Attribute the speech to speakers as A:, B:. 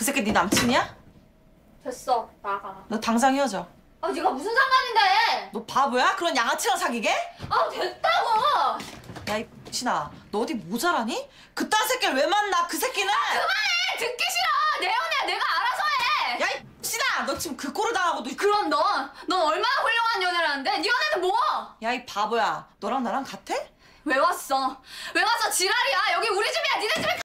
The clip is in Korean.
A: 그 새끼 네 남친이야?
B: 됐어, 나가.
A: 너 당장 헤어져.
B: 아, 네가 무슨 상관인데?
A: 너 바보야? 그런 양아치랑 사귀게?
B: 아, 됐다고!
A: 야, 이 X나, 너 어디 모자라니? 그딴 새끼를 왜 만나? 그 새끼는!
B: 그만해! 듣기 싫어! 내 연애야, 내가 알아서 해!
A: 야, 이 X나! 너 지금 그 꼴을 당하고 너...
B: 그럼 넌 얼마나 훌륭한 연애를 하는데? 네 연애는 뭐?
A: 야, 이 바보야. 너랑 나랑 같아?
B: 왜 왔어? 왜 와서 지랄이야? 여기 우리 집이야! 니네 집에